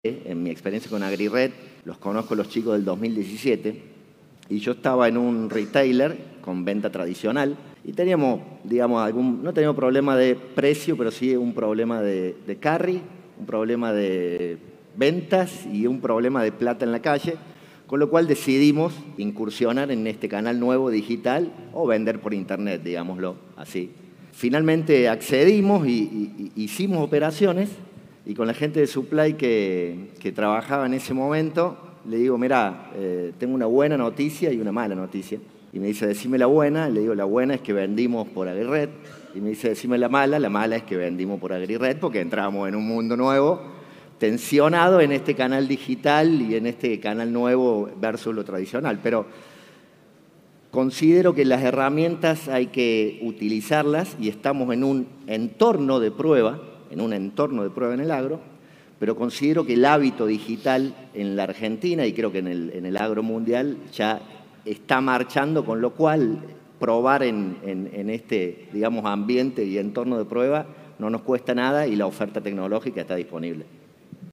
En mi experiencia con AgriRed, los conozco los chicos del 2017, y yo estaba en un retailer con venta tradicional y teníamos, digamos, no teníamos problema de precio, pero sí un problema de carry, un problema de ventas y un problema de plata en la calle, con lo cual decidimos incursionar en este canal nuevo digital o vender por internet, digámoslo así. Finalmente accedimos y hicimos operaciones, y con la gente de Supply que trabajaba en ese momento, le digo, mirá, tengo una buena noticia y una mala noticia. Y me dice, decime la buena. Le digo, la buena es que vendimos por AgriRed. Y me dice, decime la mala es que vendimos por AgriRed porque entramos en un mundo nuevo, tensionado en este canal digital y en este canal nuevo versus lo tradicional. Pero considero que las herramientas hay que utilizarlas y estamos en un entorno de prueba, en el agro, pero considero que el hábito digital en la Argentina y creo que en el agro mundial ya está marchando, con lo cual probar en este, digamos, ambiente y entorno de prueba no nos cuesta nada y la oferta tecnológica está disponible.